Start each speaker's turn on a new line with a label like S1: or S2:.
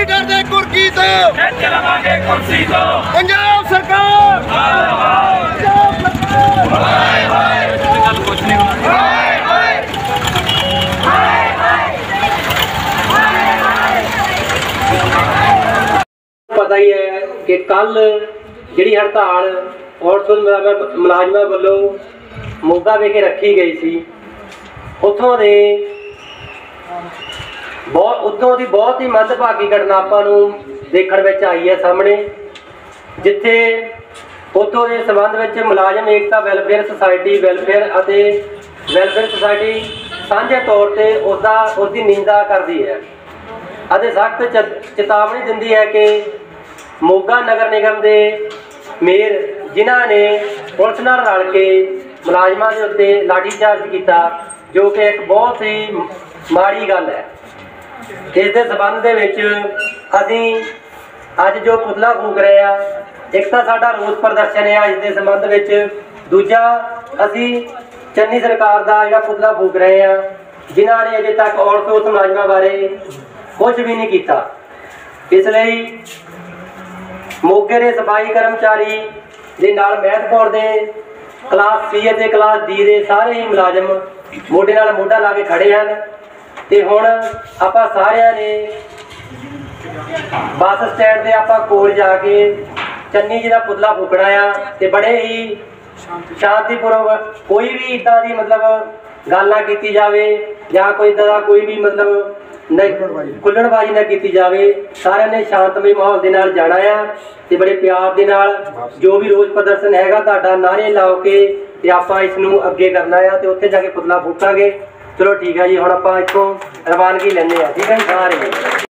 S1: Leader दे कुर्की तो
S2: खिच लवांगे कुर्सी तो
S1: पंजाब सरकार पंजाब सरकार हाय हाय गल कुछ नहीं हाय हाय हाय हाय।
S3: पता ही है कि कल जिहड़ी हड़ताल औरत मुलाजमां वल्लों मोगा विखे रखी गई सी उत्थों की बहुत ही मंदभागी घटना आपां नूं देखण विच आई है सामने, जिथे उत्थों के संबंध में मुलाजम एकता वैलफेयर सोसाइटी वैलफेयर सोसाइटी साझे तौर पर उसकी निंदा करती है और सख्त चेतावनी दिंदी है कि मोगा नगर निगम के मेयर जिन्हों ने पुलिस नाल रल के मुलाजमान के उत्ते लाठीचार्ज किया, जो कि एक बहुत ही माड़ी गल है। इस दे संबंध असी अज जो पुतला फूक रहे हैं, एक तो साडा रोस प्रदर्शन है इस दे संबंध में, दूजा असी चन्नी सरकार का जिहड़ा पुतला फूक रहे हैं जिन्हों ने अजे तक औरत मुलाजमां बारे कुछ भी नहीं किया। इसलिए मोगे के सफाई कर्मचारी दे नाल महतपुर के क्लास सी ते क्लास डी के सारे ही मुलाजम मोढे नाल मोढा ला के खड़े हैं ते हुण आपां सारिआं ने बस स्टैंड ते आपां कोल जाके चन्नी जी का पुतला फूकना आ ते बड़े ही शांतिपूर्वक कोई भी इदां दी मतलब गल ना की जाए या कोई इदां दा कोई भी मतलब खुल्लणबाजी ना की जाए। सारे ने शांतमई माहौल के नाल जाना आ ते बड़े प्यार के नाल जो भी रोज प्रदर्शन हैगा तुहाडा नारे लाओ के ते आपां इस नूं अगे करना आ ते उत्थे जाके पुतला फूकांगे। चलो ठीक है जी, हुण आपां इत्थों रवानगी लैंदे आ। ठीक है जी सारे।